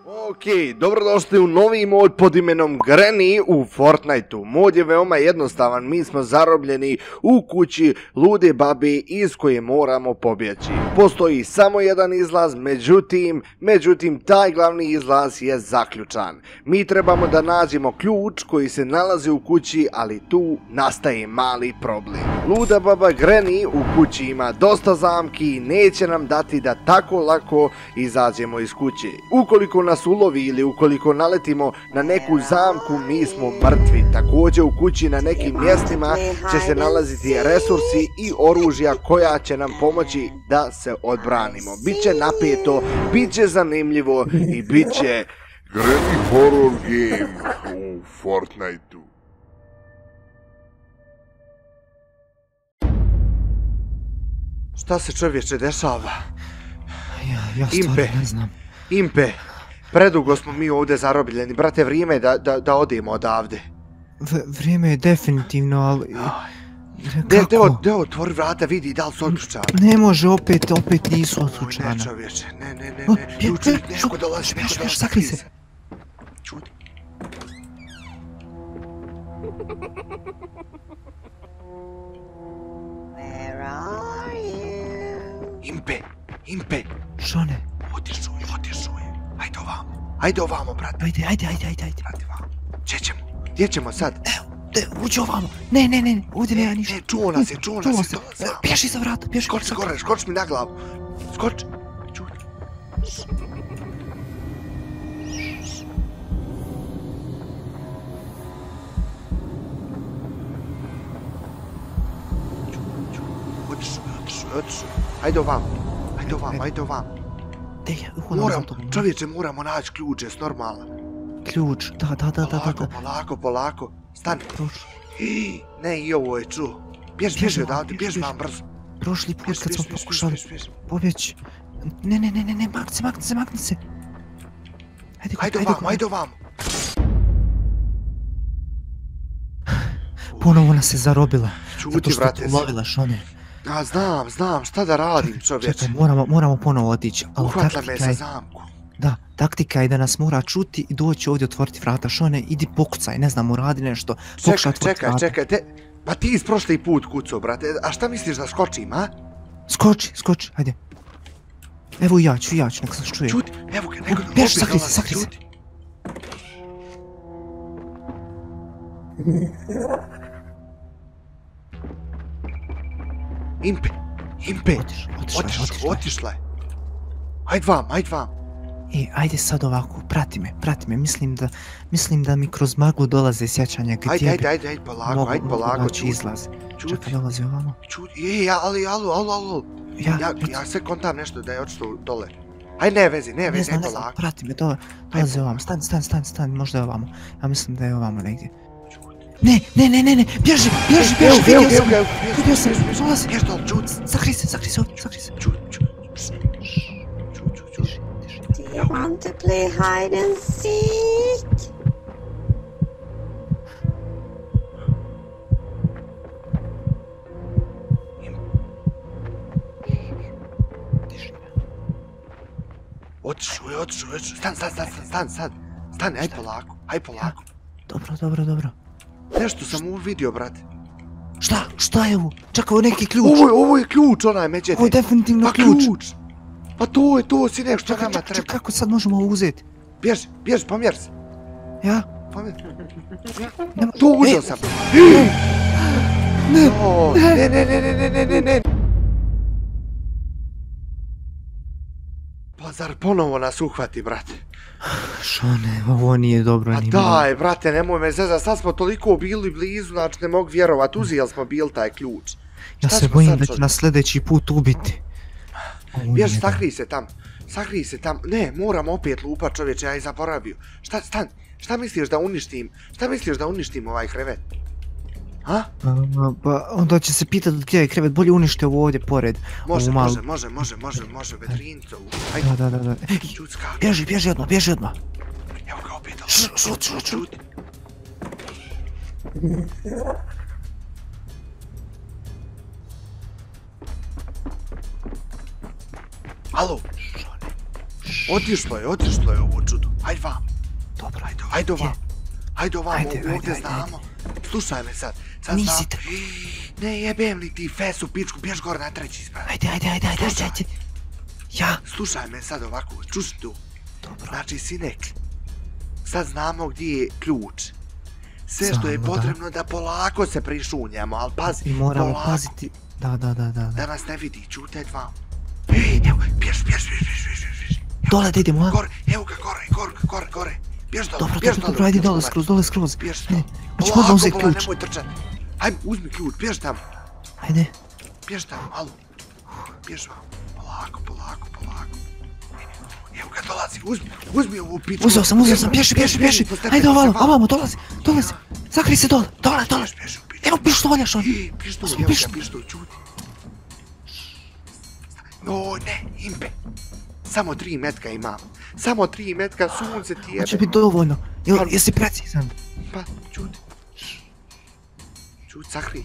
Ok, dobrodošli u novi mod pod imenom Granny u Fortniteu. Mod je veoma jednostavan, mi smo zarobljeni u kući lude babe iz koje moramo pobjeći. Postoji samo jedan izlaz, međutim taj glavni izlaz je zaključan. Mi trebamo da nađemo ključ koji se nalazi u kući, ali tu nastaje mali problem. Luda baba Granny u kući ima dosta zamki i neće nam dati da tako lako izađemo iz kuće. Ukoliko nas ulovi ili ukoliko naletimo na neku zamku, mi smo mrtvi. Također u kući na nekim mjestima će se nalaziti resursi i oružja koja će nam pomoći da se odbranimo. Biće napeto, biće zanimljivo i biće Granny horror game u Fortniteu. Šta se čovječe dešava? Ja stvarno ne znam. Impe, predugo smo mi ovdje zarobljeni, brate, vrijeme je da odemo odavde. Vrijeme je definitivno, ali... Deo, otvori vrata, vidi da li su otključani. Ne može, opet nisu otključana. Ne čovječe, ne. Čuti, neko dolazi. Sakri se. Čuti. Impe. Šone? Otišuje. Ajde ovamo, brate. Ajde. Brate, vamo. Gdje ćemo sad? Evo, uđi ovamo. Ne, ovdje nema ništa. Ne, čuo nas je. Pješi za vrata, pješi. Skoči mi na glavu. Skoči. Čuti. Otišuje. Ajde ovamo. Moramo naći ključ, jes normalno. Ključ, da. Polako. Stani. Ne, i ovo je čuo. Bježi odavde, bježi vam brzo. Prošli put kad smo pokušali pobjeći. Ne, makni se. Ajde ovamo. Ponovo nas je zarobila. Čuti, brate. Zato što ulovila Šone. A znam, šta da radim, čovječe. Čekaj, moramo ponovo otići. Uhvatla me za zamku. Da, taktika je da nas mora čuti i doći ovdje otvoriti vrata. Šone, idi pokucaj, ne znam, uradi nešto. Čekaj, pa ti iz prošli put kucao, brate, a šta misliš da skočim, a? Skoči, hajde. Evo ja ću, nek se čuje. Čuti, evo ga, neko bježi, sakri se. Impe, otišla je. Ajde vam. Ajde sad ovako, prati me, mislim da mi kroz maglu dolaze sjećanja gdje bi Ajde, polako, moći izlazi. Čekaj, dolazi ovamo. Ali, alo. Ja sve kontam nešto da je očito dole. Ajde, ne vezi, polako. Prati me, dolazi ovamo, stani, možda je ovamo. Ja mislim da je ovamo negdje. Ne, bježi, vidio sam, dolazi. Sakri se ovdje. Do you want to play hide and seek? Otišuje. Stani, aj polako. Dobro. Nešto sam uvidio, brate. Šta je ovo? Čekaj, ovo je neki ključ. Ovo je ključ, onaj međete. Ovo je definitivno ključ. Pa to je to, sine, što nama treba. Čekaj, kako sad možemo ovo uzeti? Bježi, pomjer se. Ja? To uzeo sam. Ne. Pa zar ponovo nas uhvati, brate? Šone, ovo nije dobro ni malo. A daj, brate, nemoj me zezat, sad smo toliko bili blizu, znači ne mogu vjerovat, uzeli smo bil taj ključ. Ja se bojim da će nas sljedeći put ubiti. Bježi, sakri se tam. Ne, moram opet lupat, čovječe, ja i zaboravio. Šta misliš da uništim ovaj krevet? Ha? Pa onda će se pitati gdje je krevet, bolje uništi ovo ovdje pored. Može, vedrinco. Da. Bježi odmah. Evo ga opet. Šut. Alo? Otišlo je ovo čudo. Hajde vam. Dobro, Hajde vam. Hajde vam, Ajde, ovdje ajde, znamo. Slušaj me sad. Sad Nisi znam. te- Ne jebem li ti fesu pičku, bjež gore na treći ispravi. ajde. Ja. Slušaj me sad ovako, čuš tu. Dobro. Znači, sinek, sad znamo gdje je ključ. Sve što je Znamo, da. potrebno da polako se prišunjamo, ali pazi, I moramo polako. paziti. Da. Da nas ne vidi, čutaj dva. Ej, evo, bjež. Dole da idemo, a? Gore, evo ga, gore. Bjež dole, Dobro, ajde dole skroz. Bjež Ajde, dole. hoću odmah uzeti Polako, ključ. nemoj trčat. Ajde, uzmi ključ, bjež tamo. Ajde. Bjež tamo, alo. Bjež vam. Polako. Evo ga, dolazi, uzmi ovu pičku. Uzeo sam, bježi. Ajde ovamo, dolazi. Zakri se dole. Bježi u pičku. Evo pištoljaš on. Pištolj, čuti. O, ne, impe. Samo 3 metka imam. Samo 3 metka, sunce ti Hoće jebe. biti dovoljno. Jesi precizan? Pa, čuti. Čuti, sakri.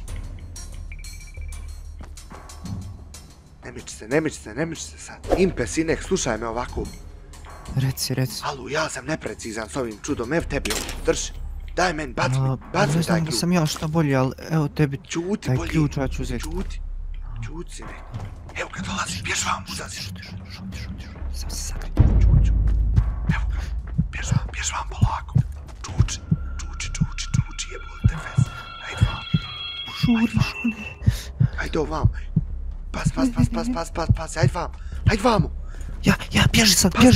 Ne miči se sad. Impe, sinek, slušaj me ovako. Reci. Alu, ja sam neprecizan s ovim čudom, ev tebi ovo, drži. Daj meni, baci mi Ne taj znam da ključ. sam ja šta bolje, ali evo tebi Čuti, taj bolje. ključ ja ću uzeti. Čuti, sinek. Evo ga, dolazi, bjež vam, uzazi. Šuti. Sam se sakri. Čuću. Evo ga, bjež vam polako. Čuči, jebol te fes. Hajde vam. Šuri. Hajde ovam. Pas, hajde vamo. Ja, bježi sad, Pas.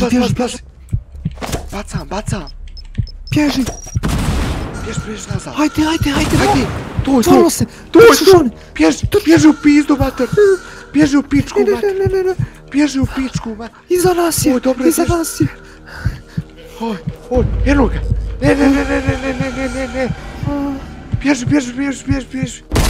Bacam. Bježi. Bjež nazad. Ajde. To. Otvorilo se. Bježi u pizdu, mater. Bježi u pičku, mater. Ne. Bježi u pičku, mater. Iza nas je. Oj, dobro, Iza bježi. nas je. Oj, eno ga. Ne. Bježi.